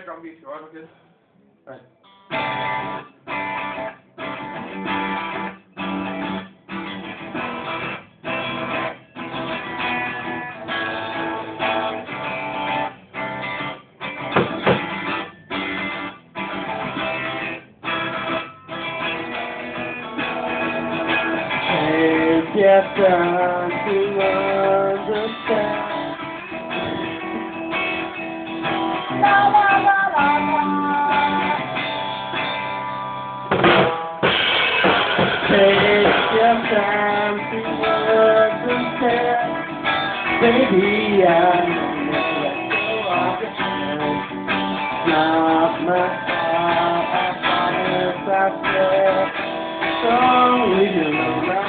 check on beat, alright, okay? Right. Take your time to understand. La la la la la. Take your time to understand. Baby, I never let go of your hand. Not my heart, I promise I swear. So leave you alone now.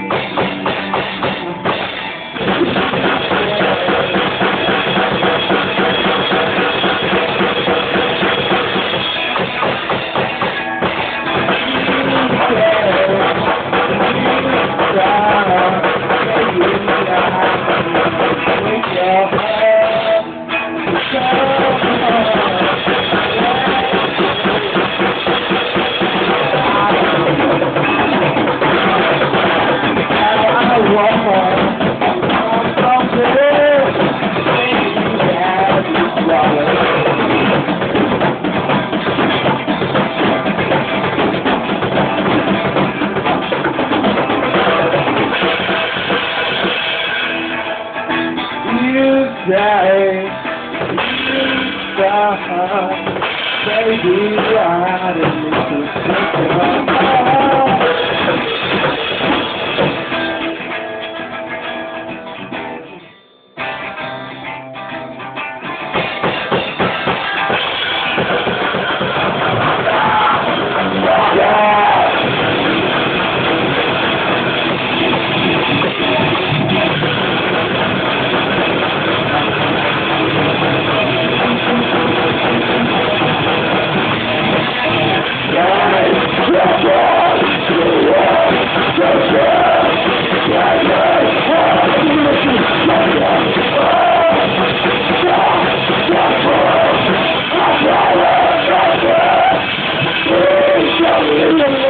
Baby, I didn't mean to take your heart. Thank you.